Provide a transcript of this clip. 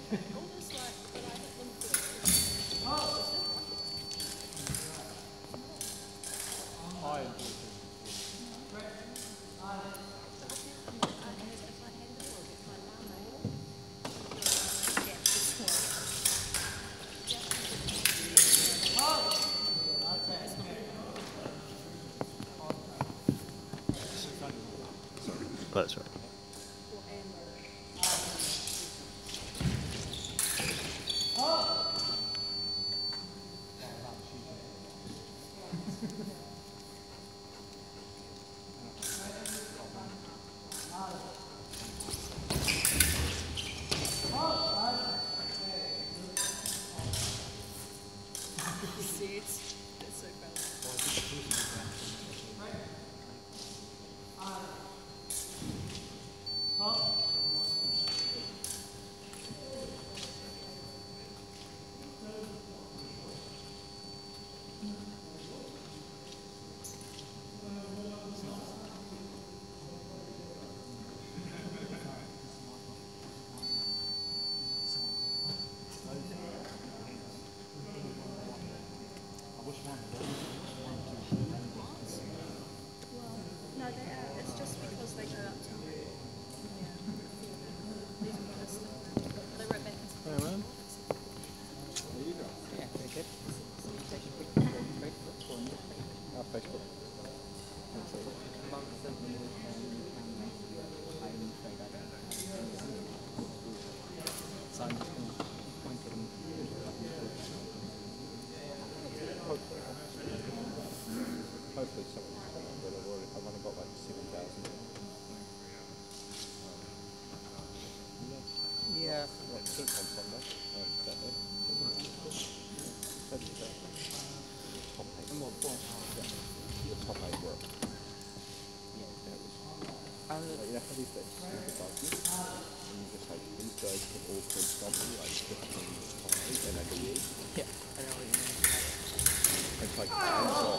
Almost like, but I hit them first. I enjoy it. That's right. That's so funny. No, they are. It's just because they go up to me. Yeah. These are the stuff. They wrote back and Hey man. There you go. Yeah, very good. So you take a quick look on Facebook for me. Our Facebook. Let's see. About the you can I will try that. So I'm just going to point it in. Hopefully something will come up, but I've only got like 7,000. Yeah. Not on Sunday. Saturday. That's the top 8. And what point? The top 8 work. Yeah. You know how these days above you? And you just like, these guys can all predominantly like 15 5 and like a year. Yeah. I know what you mean. It's like hands off.